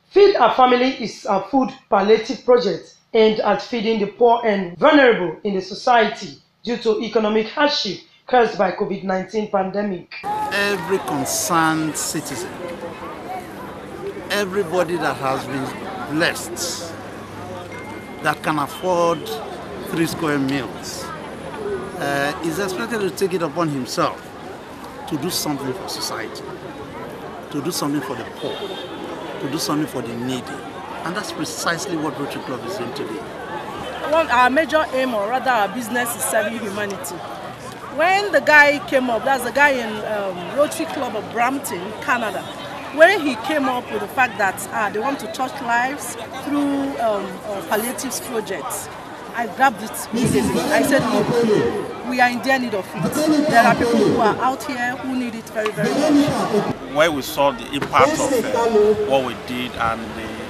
Feed a Family is a food palliative project aimed at feeding the poor and vulnerable in the society due to economic hardship caused by COVID-19 pandemic. Every concerned citizen, everybody that has been blessed, that can afford 3 square meals, is expected to take it upon himself to do something for society, to do something for the poor, to do something for the needy. And that's precisely what Rotary Club is doing today. Our major aim, or rather our business, is serving humanity. When the guy came up, that's the guy in Rotary Club of Brampton, Canada, when he came up with the fact that they want to touch lives through palliative projects, I grabbed it immediately. I said, look, we are in dear need of it. There are people who are out here who need it very, very much. Where we saw the impact of what we did and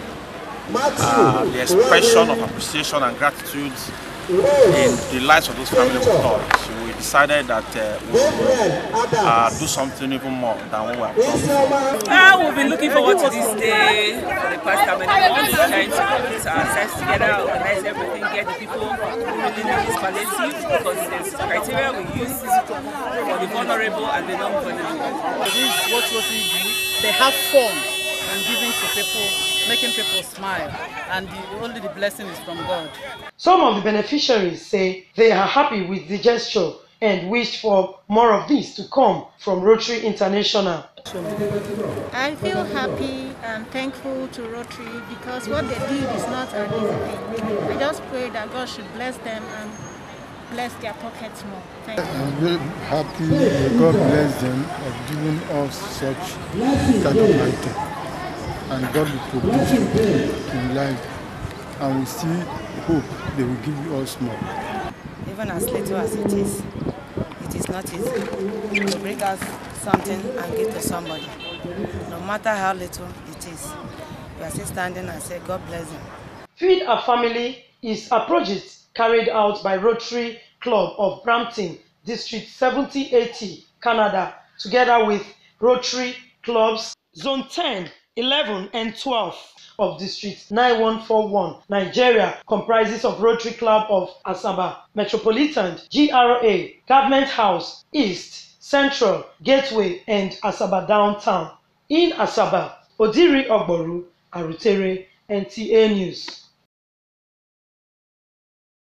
the expression of appreciation and gratitude in the lives of those families we touched, we decided that we would do something even more than what we have done before. We've been looking forward to this day for the past how many months, trying to put ourselves together, organize everything, get the people who really need this palliative, because there's criteria we use for the vulnerable and the non-vulnerable. This is what Rotary do. They have fun and giving to people, making people smile, and only the blessing is from God. Some of the beneficiaries say they are happy with the gesture and wish for more of this to come from Rotary International. I feel happy and thankful to Rotary because what they did is not an easy thing. I just pray that God should bless them and bless their pockets more. Thank you. I'm very happy that God bless them of giving us such kind of item. And God will produce in life, and we see hope they will give us more. Even as little as it is not easy to bring us something and give to somebody. No matter how little it is, we are still standing and say, God bless them. Feed a Family is a project carried out by Rotary Club of Brampton, District 7080, Canada, together with Rotary Clubs Zone 10, 11 and 12 of District 9141, Nigeria, comprises of Rotary Club of Asaba, Metropolitan, GRA, Government House, East, Central, Gateway, and Asaba Downtown. In Asaba, Odiri Ogboru, Arutere, NTA News.